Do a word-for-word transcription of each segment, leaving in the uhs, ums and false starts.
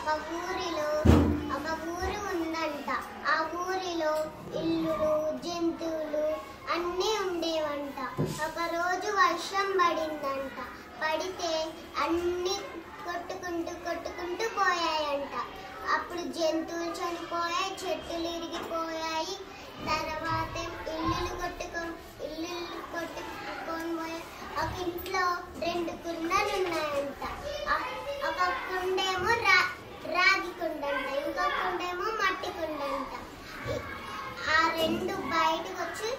ఊరిలో ఒక ఊరు ఉందంట. ఆ ఊరిలో ఇల్లులు, జంతువులు అన్నీ ఉండేవంట. ఒక రోజు వర్షం పడిందంట. పడితే అన్ని కొట్టుకుంటూ కొట్టుకుంటూ పోయాయంట. అప్పుడు జంతువులు చనిపోయాయి, చెట్టులు ఇరిగిపోయాయి. తర్వాత ఇల్లులు కొట్టుకో ఇల్లులు కొట్టుకొని పోయాయి. ఒక ఇంట్లో రెండు కుండలు ఉన్నాయంట. ఒక కుండేమో రా రాగి కుండంట, ఇంకో కుండేమో మట్టి కుండంట. ఆ రెండు బయటకు వచ్చి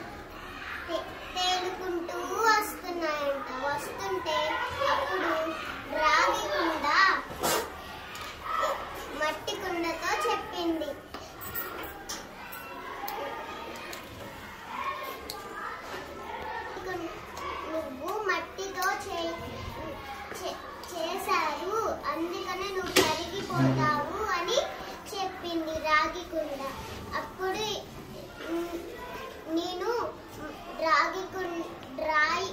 తేలుకుంటూ వస్తున్నాయంట. వస్తుంటే అప్పుడు రాగి కుండ మట్టి కుండతో చెప్పింది, నువ్వు మట్టితో చేశారు, అందుకనే నువ్వు కరిగిపోతావు అని చెప్పింది రాగి కుండ. అప్పుడు నేను రాగి రాయి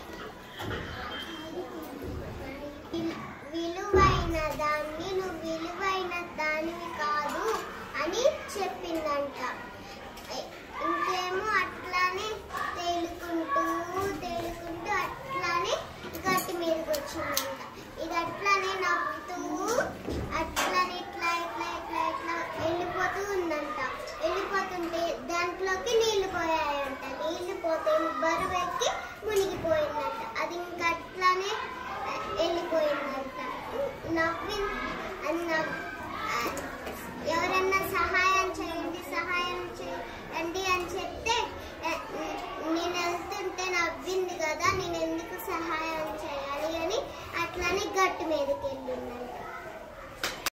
విలువైన దాన్ని నువ్వు విలువైన దానివి కాదు అని చెప్పిందంట. ఇంకేమో అట్లానే తేలుకుంటూ తేలుకుంటూ అట్లానే గట్టి మీదకి వచ్చిందంట. ఇది అట్లానే నవ్వుతూ అట్లానే ఇట్లా ఇట్లా ఇట్లా ఇట్లా వెళ్ళిపోతూ ఉందంట. వెళ్ళిపోతుంటే దాంట్లోకి నీళ్లు పోయాయంట. నీళ్లు పోతే బరువు ఎక్కి మునిగిపోయిందంట. అది ఇంకా అట్లానే వెళ్ళిపోయిందంట. నవ్వి ఎవరన్నా సహాయం చేయండి సహాయం చేయండి అని చెప్తే నేను వెళ్తుంటే నవ్వింది కదా, నేను ఎందుకు సహాయం చేయాలి అని అట్లానే గట్టు మీదకి వెళ్ళిందంట.